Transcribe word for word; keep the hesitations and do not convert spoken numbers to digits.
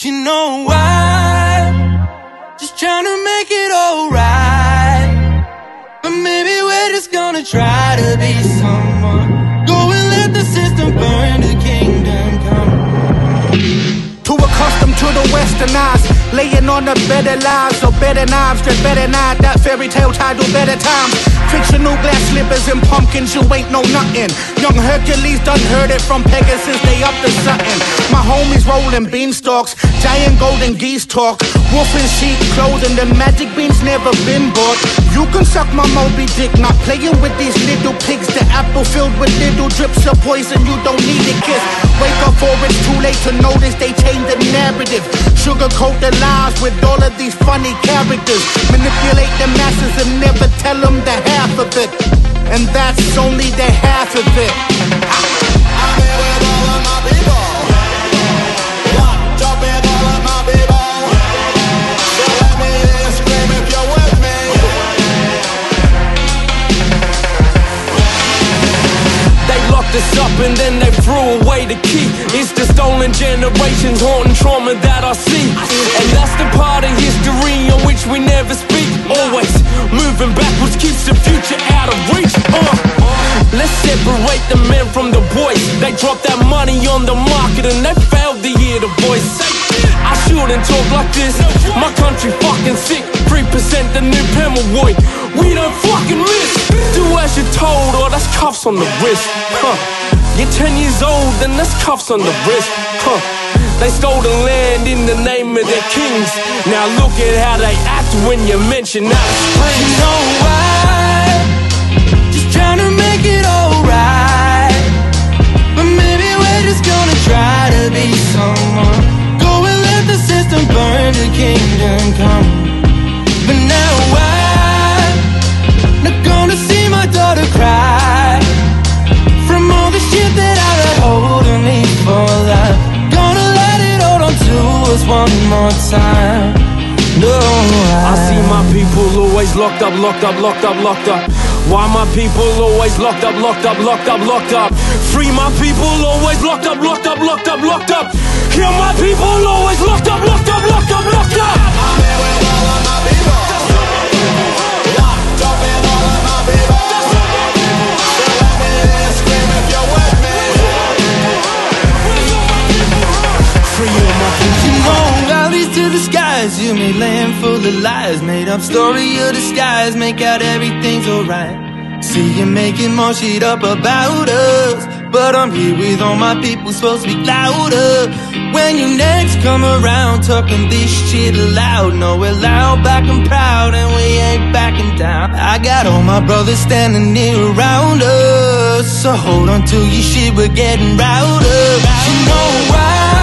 You know why? Just trying to make it alright. But maybe we're just gonna try to be someone. Go and let the system burn, the kingdom come. Too accustomed to the westernized, laying on the better lives or better knives, just better not that fairy tale title better times. Fictional glass slippers and pumpkins, you ain't know nothing. Young Hercules done heard it from Pegasus, they up to something. My homies rolling beanstalks, giant golden geese talk. Wolf in sheep clothing, the magic beans never been bought. You can suck my Moby Dick, not playing with these little pigs. The apple filled with little drips of poison, you don't need a kiss. Wake up or it's too late to notice they change the narrative. Sugarcoat the lies with all of these funny characters. Manipulate the masses and never tell them the half of it. And that's only the half of it. I'm here with all of my people. Locked up with all of my people. So let me hear you scream if you're with me. They locked us up and then they threw away the key. It's the stolen generations, haunting trauma that I see. And that's the part of history on which we never speak. Always moving backwards keeps the future out of reach. uh. Let's separate the men from the boys. They dropped that money on the market and they failed to hear the voice. I shouldn't talk like this, my country fucking sick. Three percent the new Pemulwuy, we don't fucking miss. Do as you're told or that's cuffs on the wrist. huh. You're ten years old and that's cuffs on the wrist. huh. They stole the land in the name of their kings. Now look at how they act when you mention that spring. You know why? Just trying to make it alright. But maybe we're just gonna try to be someone. Go and let the system burn, the kingdom come. But now I'm not gonna see my daughter cry from all the shit that I let hold of me for life. Gonna let it hold on to us one more time. No, I, I see my people always locked up, locked up, locked up, locked up. Why my people always locked up, locked up, locked up, locked up? Free my people always locked up, locked up, locked up, locked up. Hear my people always locked up, locked up, locked up, locked up. I'm here with all of my people. Locked up with all of my people. So let me hear you scream if you're with me. Free all my people. you know, valleys to the skies, you made land full of lies. Made up story of disguise, make out everything's alright. See you making more shit up about us, but I'm here with all my people, supposed to be louder. When you next come around, talking this shit loud. No, we're loud, back and proud, and we ain't backing down. I got all my brothers standing here around us, so hold on to your shit, we're getting router. You know why?